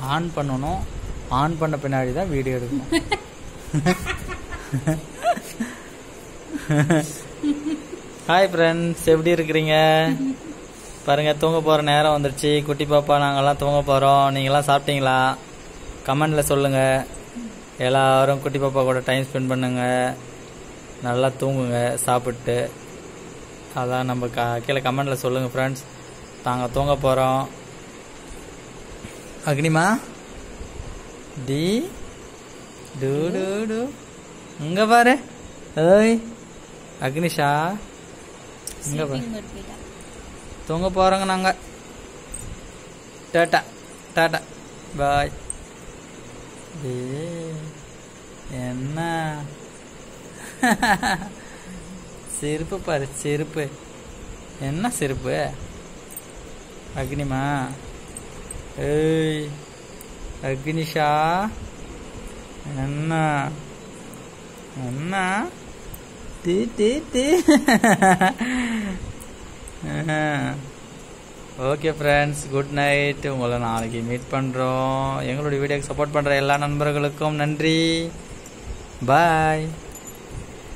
On பண்ணணும். On பண்ண பின்னாடி தான் வீடியோ எடுக்கணும். ஹாய் ஃப்ரெண்ட்ஸ், எப்படி இருக்கிறீங்க? பாருங்கள், தூங்க போகிற நேரம் வந்துடுச்சு. குட்டி பாப்பா நாங்கள்லாம் தூங்க போகிறோம். நீங்களாம் சாப்பிட்டீங்களா? கமெண்டில் சொல்லுங்கள். எல்லோரும் குட்டி பாப்பா கூட டைம் ஸ்பெண்ட் பண்ணுங்கள். நல்லா தூங்குங்க சாப்பிட்டு. அதான் நம்ம கீழே கமெண்டில் சொல்லுங்கள் ஃப்ரெண்ட்ஸ். நாங்கள் தூங்க போகிறோம். அக்னிமா டி டூ டூ டூ இங்கே பாரு. ஏய் அக்னிஷா, இங்கே பாரு. தூங்க போகிறோங்க நாங்கள். Tata tata bye. என்ன செருப்பு பாரு, செருப்பு. என்ன செருப்பு அக்னிமா? ஏய் அக்னிஷா, என்ன என்ன டீ டீ டீ. Okay friends, good night. உங்களை நாளைக்கு மீட் பண்ணுறோம். எங்களுடைய வீடியோக்கு சப்போர்ட் பண்ணுற எல்லா நண்பர்களுக்கும் நன்றி. பாய்.